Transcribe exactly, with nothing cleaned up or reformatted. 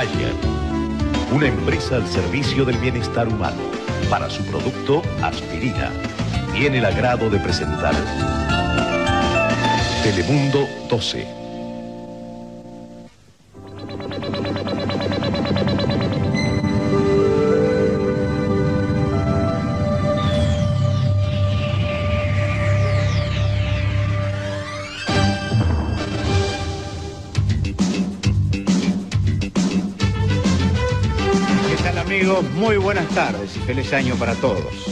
Bayer, una empresa al servicio del bienestar humano. Para su producto, aspirina, tiene el agrado de presentar Telemundo doce. Amigos, muy buenas tardes y feliz año para todos.